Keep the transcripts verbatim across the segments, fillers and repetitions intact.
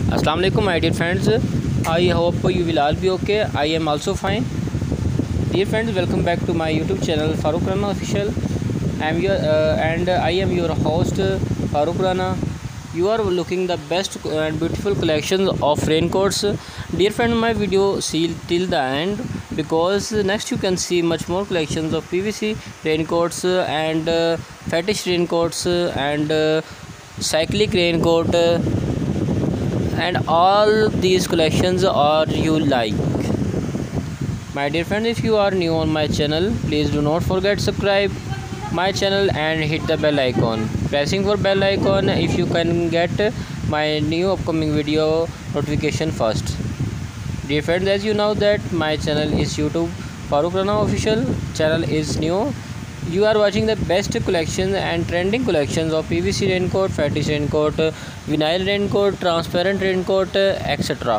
Assalamu alaikum my dear friends. I hope you will all be okay. I am also fine. Dear friends, welcome back to my YouTube channel Farooq Rana Official. I am your uh, and I am your host Farooq Rana. You are looking the best and beautiful collections of raincoats. Dear friend, my video see till the end because next you can see much more collections of P V C raincoats and uh, fetish raincoats and uh, cyclic raincoat uh, and all these collections are you like. My dear friend, if you are new on my channel, please do not forget subscribe my channel and hit the bell icon. Pressing for bell icon if you can get my new upcoming video notification first. Dear friends, as you know that my channel is YouTube Farooq Rana Official. Channel is new. You are watching the best collections and trending collections of P V C raincoat, fetish raincoat, vinyl raincoat, transparent raincoat, et cetera.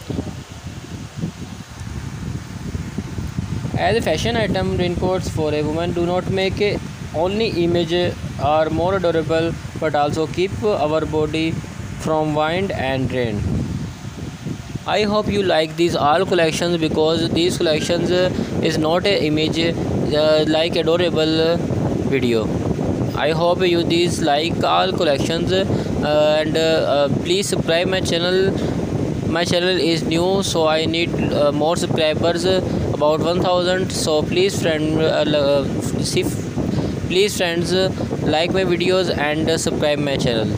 As a fashion item, raincoats for a woman do not make a only image are more adorable but also keep our body from wind and rain. I hope you like these all collections because these collections is not a image uh, like adorable video. I hope you these like all collections uh, and uh, uh, please subscribe my channel. My channel is new, so I need uh, more subscribers, uh, about one thousand. So please friend uh, see, please friends uh, like my videos and uh, subscribe my channel.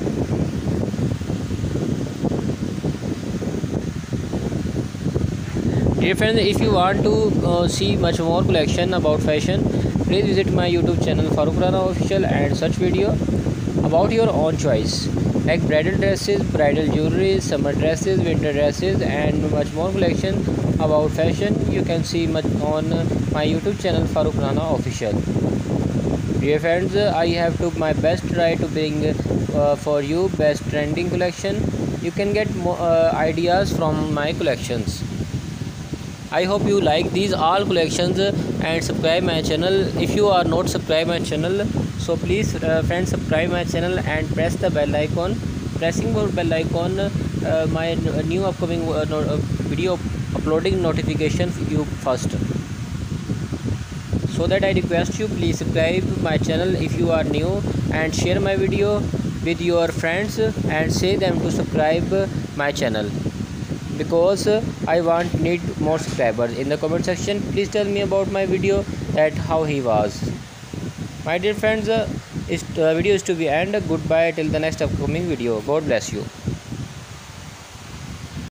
Dear friends, if you want to uh, see much more collection about fashion, please visit my YouTube channel Farooq Rana Official and search video about your own choice like bridal dresses, bridal jewelry, summer dresses, winter dresses and much more collection about fashion. You can see much on my YouTube channel Farooq Rana Official. Dear friends, I have took my best try to bring uh, for you best trending collection. You can get more uh, ideas from my collections. I hope you like these all collections and subscribe my channel. If you are not subscribe my channel, so please uh, friends subscribe my channel and press the bell icon. Pressing for bell icon, uh, my new upcoming uh, no, uh, video uploading notification you first. So that I request you please subscribe my channel if you are new and share my video with your friends and say them to subscribe my channel. Because uh, I want need more subscribers. In the comment section, please tell me about my video that how he was. My dear friends, uh, this uh, video is to be end. Goodbye till the next upcoming video. God bless you.